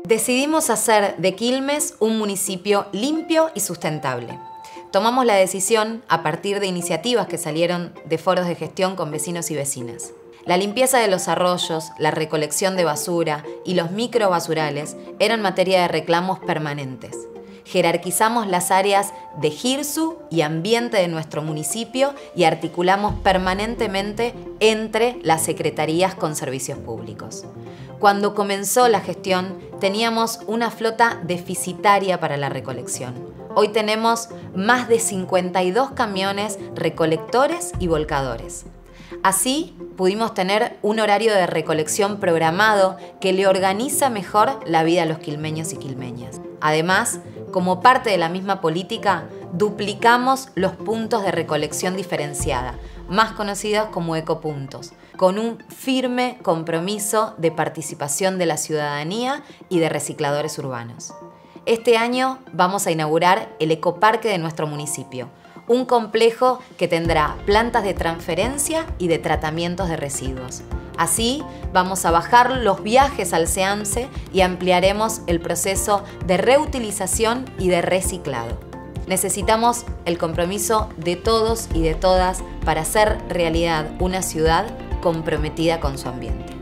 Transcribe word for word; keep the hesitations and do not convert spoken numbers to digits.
Decidimos hacer de Quilmes un municipio limpio y sustentable. Tomamos la decisión a partir de iniciativas que salieron de foros de gestión con vecinos y vecinas. La limpieza de los arroyos, la recolección de basura y los microbasurales eran materia de reclamos permanentes. Jerarquizamos las áreas de GIRSU y ambiente de nuestro municipio y articulamos permanentemente entre las secretarías con servicios públicos. Cuando comenzó la gestión, teníamos una flota deficitaria para la recolección. Hoy tenemos más de cincuenta y dos camiones recolectores y volcadores. Así, pudimos tener un horario de recolección programado que le organiza mejor la vida a los quilmeños y quilmeñas. Además, como parte de la misma política, duplicamos los puntos de recolección diferenciada, más conocidos como ecopuntos, con un firme compromiso de participación de la ciudadanía y de recicladores urbanos. Este año vamos a inaugurar el ecoparque de nuestro municipio, un complejo que tendrá plantas de transferencia y de tratamientos de residuos. Así, vamos a bajar los viajes al SEAMSE y ampliaremos el proceso de reutilización y de reciclado. Necesitamos el compromiso de todos y de todas para hacer realidad una ciudad comprometida con su ambiente.